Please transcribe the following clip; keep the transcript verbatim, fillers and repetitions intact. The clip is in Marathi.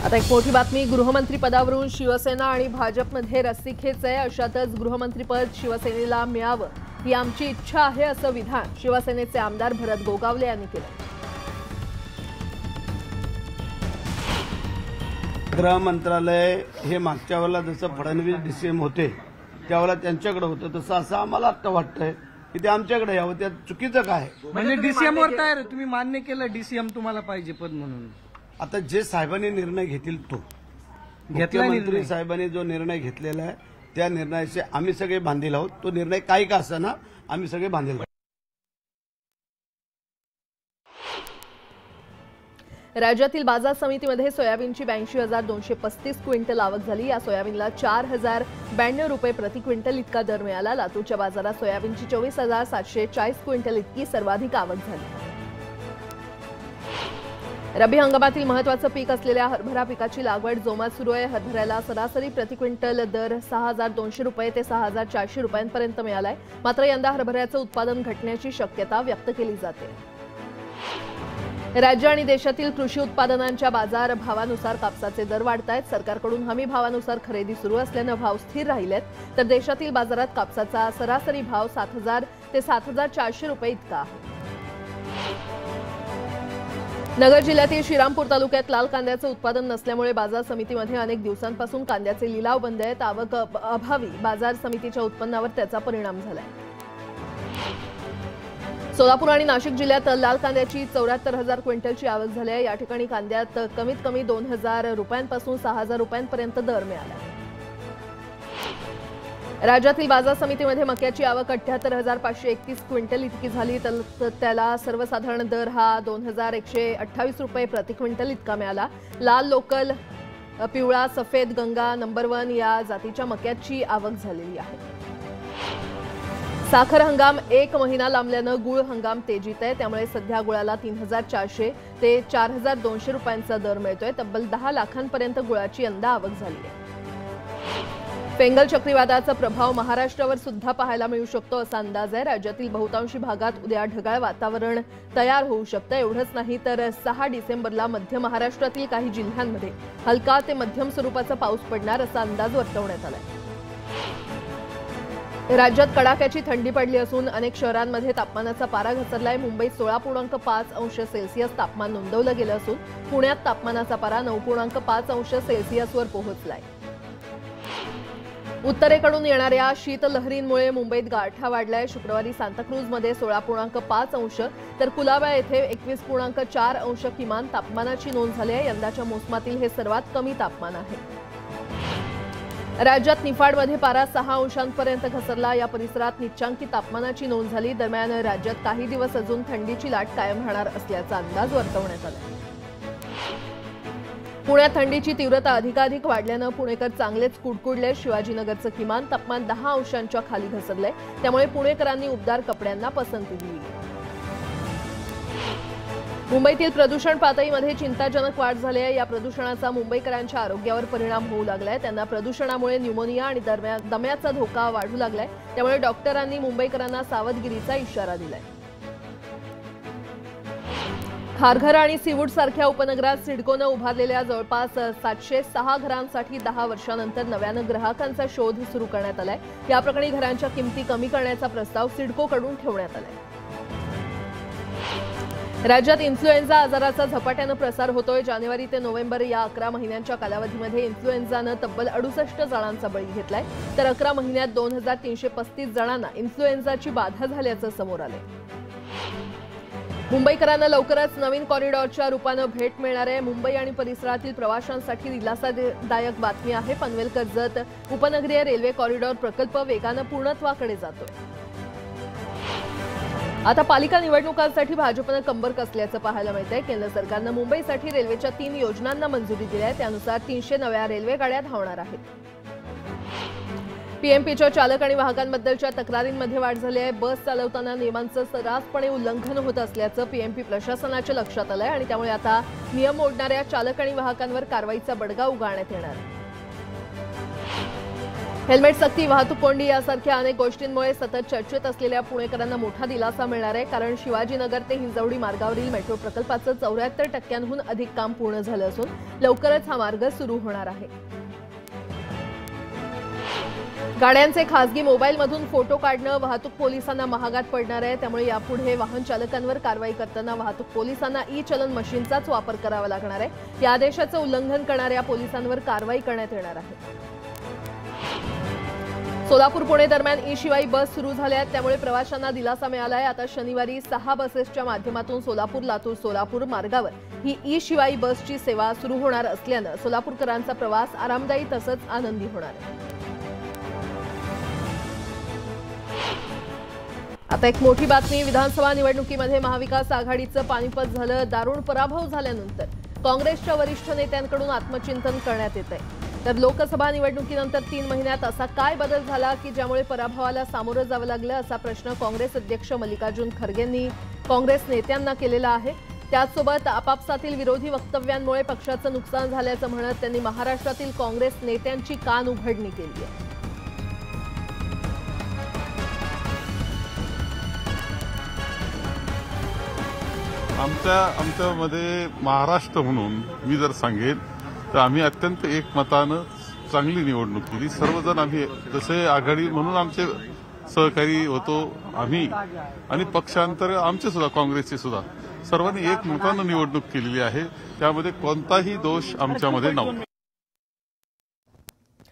आता एक मोठी बातमी, गृहमंत्री पदावरून शिवसेना आणि भाजपमध्ये रस्सीखेच आहे। अशातच गृहमंत्रीपद शिवसेनेला मिळावं ही आमची इच्छा आहे असं विधान शिवसेनेचे आमदार भरत गोगावले यांनी केलं। गृह मंत्रालय हे मागच्या वेळेला जसं फडणवीस डीसीएम होते त्यावेळेला त्यांच्याकडे होतं, तसं असं आम्हाला आता वाटतंय की ते आमच्याकडे यावं। त्यात चुकीचं काय? म्हणजे डीसीएम वर तयार तुम्ही मान्य केलं डीसीएम तुम्हाला पाहिजे पद म्हणून। आता जे साहेबांनी निर्णय घेतील तो मुख्यमंत्री साहेबांनी जो निर्णय घेतलेला आहे त्या निर्णयाचे आम्ही सगळे बांधील आहोत। तो निर्णय काही का असेना आम्ही सगळे बांधील आहोत। राज्यातील बाजार समितीमध्ये सोयाबीनची ब्याऐंशी हजार दोनशे पस्तीस क्विंटल आवक झाली। या सोयाबीनला चार हजार ब्याण्णव रुपये प्रति क्विंटल इतका दर मिळाला। लातूरच्या बाजारात सोयाबीनची चोवीस हजार सातशे चाळीस क्विंटल इतकी सर्वाधिक आवक झाली। रब्बी हंगामातील महत्त्वाचं पीक असलेल्या हरभरा पिकाची लागवड जोमात सुरू आहे। हरभऱ्याला सरासरी प्रति क्विंटल दर सहा हजार दोनशे रुपये ते सहा हजार चारशे रुपयांपर्यंत मिळालाय। मात्र यंदा हरभऱ्याचं उत्पादन घटण्याची शक्यता व्यक्त केली जाते। राज्य आणि देशातील कृषी उत्पादनांच्या बाजार भावानुसार कापसाचे दर वाढत आहेत। सरकारकडून हमी भावानुसार खरेदी सुरू असल्याने भाव स्थिर राहिलेत, तर देशातील बाजारात कापसाचा सरासरी भाव सात हजार ते सात हजार चारशे रुपये इतका आहे। नगर जिल्ह्यातील श्रीरामपूर तालुक्यात लाल कांद्याचं उत्पादन नसल्यामुळे बाजार समितीमध्ये अनेक दिवसांपासून कांद्याचे लिलाव बंद आहेत। आवक अभावी बाजार समितीच्या उत्पन्नावर त्याचा परिणाम झालाय। सोलापूर आणि नाशिक जिल्ह्यात लाल कांद्याची चौऱ्याहत्तर हजार क्विंटलची आवक झाली आहे। या ठिकाणी कांद्यात कमीत कमी दोन हजार रुपयांपासून सहा हजार रुपयांपर्यंत दर मिळाला। राज्यातील बाजार समितीमध्ये मक्याची आवक अठ्याहत्तर हजार पाचशे एकतीस क्विंटल इतकी झाली, तर त्याला सर्वसाधारण दर हा दोन हजार एकशे अठ्ठावीस रुपये प्रति क्विंटल इतका मिळाला। लाल, लोकल, पिवळा, सफेद, गंगा, नंबर वन या जातीच्या मक्याची आवक झालेली आहे। साखर हंगाम एक महिना लांबल्यानं गुळ हंगाम तेजीत आहे, त्यामुळे सध्या गुळाला तीन हजार चारशे ते चार हजार दोनशे रुपयांचा दर मिळतोय। तब्बल दहा लाखांपर्यंत गुळाची यंदा आवक झाली आहे। फेंगल चक्रीवादळाचा प्रभाव महाराष्ट्रावर सुद्धा पाहायला मिळू शकतो असा अंदाज आहे। राज्यातील बहुतांशी भागात उद्या ढगाळ वातावरण तयार होऊ शकतं। एवढंच नाही तर सहा डिसेंबरला मध्य महाराष्ट्रातील काही जिल्ह्यांमध्ये हलका ते मध्यम स्वरूपाचा पाऊस पडणार असा अंदाज वर्तवण्यात आलाय। राज्यात कडाक्याची थंडी पडली असून अनेक शहरांमध्ये तापमानाचा पारा घसरलाय। मुंबईत सोळा पूर्णांक पाच अंश सेल्सिअस तापमान नोंदवलं गेलं असून पुण्यात तापमानाचा पारा नऊ पूर्णांक पाच अंश सेल्सिअसवर पोहोचलाय। उत्तरेकडून येणाऱ्या शीतलहरींमुळे मुंबईत गारठा वाढलाय। शुक्रवारी सांताक्रूजमध्ये सोळा पूर्णांक पाच अंश तर कुलाबा येथे एकवीस पूर्णांक चार अंश किमान तापमानाची नोंद झाली आहे। यंदाच्या मोसमातील हे सर्वात कमी तापमान आहे। राज्यात निफाडमध्ये पारा सहा अंशांपर्यंत घसरला। या परिसरात निच्चांकी तापमानाची नोंद झाली। दरम्यान राज्यात काही दिवस अजून थंडीची लाट कायम राहणार असल्याचा अंदाज वर्तवण्यात आला। पुण्यात थंडीची तीव्रता अधिकाधिक वाढल्यानं पुणेकर चांगलेच कुडकुडले। शिवाजीनगरचं किमान तापमान दहा अंशांच्या खाली घसरलंय, त्यामुळे पुणेकरांनी उबदार कपड्यांना पसंती दिली। मुंबईतील प्रदूषण पातळीमध्ये चिंताजनक वाढ झाली आहे। या प्रदूषणाचा मुंबईकरांच्या आरोग्यावर परिणाम होऊ लागलाय। त्यांना प्रदूषणामुळे न्यूमोनिया आणि दम्याचा धोका वाढू लागलाय, त्यामुळे डॉक्टरांनी मुंबईकरांना सावधगिरीचा इशारा दिलाय। खारघर आणि सीवूड सारख्या उपनगरात सिडकोनं उभारलेल्या जवळपास सातशे सहा घरांसाठी दहा वर्षांनंतर नव्यानं ग्राहकांचा शोध सुरू करण्यात आलाय। या प्रकरणी घरांच्या किमती कमी करण्याचा प्रस्ताव सिडकोकडून ठेवण्यात आलाय। राज्यात इन्फ्लुएन्झा आजाराचा झपाट्यानं प्रसार होतोय। जानेवारी ते नोव्हेंबर या अकरा महिन्यांच्या कालावधीमध्ये इन्फ्लुएन्झानं तब्बल अडुसष्ट जणांचा बळी घेतलाय, तर अकरा महिन्यात दोन हजार तीनशे पस्तीस जणांना इन्फ्लुएन्झाची बाधा झाल्याचं समोर आलंय। मुंबईकरांना लवकरच नवीन कॉरिडॉरच्या रूपानं भेट मिळणार आहे। मुंबई आणि परिसरातील प्रवाशांसाठी दिलासादायक बातमी आहे। पनवेल कर्जत उपनगरीय रेल्वे कॉरिडॉर प्रकल्प वेगानं पूर्णत्वाकडे जातोय। आता पालिका निवडणुकांसाठी भाजपनं कंबर कसल्याचं पाहायला मिळतंय। केंद्र सरकारनं मुंबईसाठी रेल्वेच्या तीन योजनांना मंजुरी दिली आहे, त्यानुसार तीनशे नव्या रेल्वे गाड्या धावणार आहेत। पीएमपीच्या चालक आणि वाहकांबद्दलच्या तक्रारींमध्ये वाढ झाली आहे। बस चालवताना नियमांचं सर्रासपणे उल्लंघन होत असल्याचं पीएमपी प्रशासनाच्या लक्षात आलंय आणि त्यामुळे आता नियम मोडणाऱ्या चालक आणि वाहकांवर कारवाईचा बडगा उगारण्यात येणार आहे। हेल्मेट सक्ती, वाहतूक कोंडी यासारख्या अनेक गोष्टींमुळे सतत चर्चेत असलेल्या पुणेकरांना मोठा दिलासा मिळणार आहे. कारण शिवाजीनगर ते हिंजवडी मार्गावरील मेट्रो प्रकल्पाचं चौऱ्याहत्तर टक्क्यांहून अधिक काम पूर्ण झालं असून लवकरच हा मार्ग सुरू होणार आहे. गाड्यांचे खासगी मोबाईलमधून फोटो काढणं वाहतूक पोलिसांना महागात पडणार आहे. त्यामुळे यापुढे वाहन चालकांवर कारवाई करताना वाहतूक पोलिसांना ई चलन मशीनचाच वापर करावा लागणार आहे. या आदेशाचं उल्लंघन करणाऱ्या पोलिसांवर कारवाई करण्यात येणार आहे. सोलापूर पुणे दरम्यान ई शिवाई बस सुरू झाल्या आहेत. त्यामुळे प्रवाशांना दिलासा मिळाला आहे. आता शनिवारी सहा बसेसच्या माध्यमातून सोलापूर लातूर सोलापूर मार्गावर ही ई शिवाई बसची सेवा सुरू होणार असल्यानं सोलापूरकरांचा प्रवास आरामदायी तसंच आनंदी होणार आहे. आता एक मोठी बातमी. विधानसभा निवडणुकीमध्ये महाविकास आघाडीचं पानिपत झालं. दारुण पराभव झाल्यानंतर काँग्रेसच्या वरिष्ठ नेत्यांकडून आत्मचिंतन करण्यात येत आहे. तर लोकसभा निवडणुकीनंतर तीन महिन्यात असा काय बदल झाला की ज्यामुळे पराभवाला सामोरं जावं लागलं, असा प्रश्न काँग्रेस अध्यक्ष मल्लिकार्जुन खरगेंनी काँग्रेस नेत्यांना केलेला आहे. त्याचसोबत आपापसातील विरोधी वक्तव्यांमुळे पक्षाचं नुकसान झाल्याचं म्हणत त्यांनी महाराष्ट्रातील काँग्रेस नेत्यांची कान उघडणी केली आहे. आमच्या आमच्यामध्ये महाराष्ट्र म्हणून मी जर सांगेन तर आम्ही अत्यंत एकमतानं चांगली निवडणूक केली. सर्वजण आम्ही जसे आघाडी म्हणून आमचे सहकारी होतो आम्ही आणि पक्षांतर आमचे सुद्धा काँग्रेसचे सुद्धा सर्वांनी एकमतानं निवडणूक केलेली आहे. त्यामध्ये कोणताही दोष आमच्यामध्ये नव्हता.